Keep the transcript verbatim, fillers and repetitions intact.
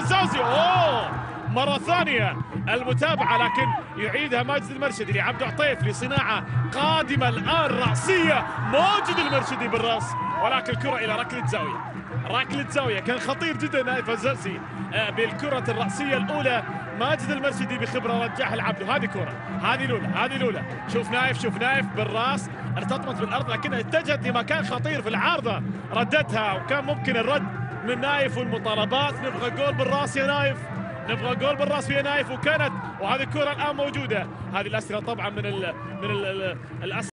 الزوزي. اوه مرة ثانية المتابعة، لكن يعيدها ماجد المرشدي لعبد عطيف لصناعة قادمة الآن رأسية. ماجد المرشدي بالرأس، ولكن الكرة إلى ركلة زاوية. ركلة زاوية كان خطير جدا نايف الزرسي بالكرة الرأسية الأولى. ماجد المرشدي بخبرة رجعها لعبده. هذه كرة، هذه الأولى، هذه الأولى. شوف نايف، شوف نايف بالراس، ارتطمت بالأرض لكنها اتجهت لمكان خطير في العارضة، ردتها وكان ممكن الرد من نايف. والمطالبات نبغى جول بالراس يا نايف، نبغى جول بالراس يا نايف. وكانت وهذه الكرة الآن موجودة. هذه الأسئلة طبعا من ال من ال الأسئلة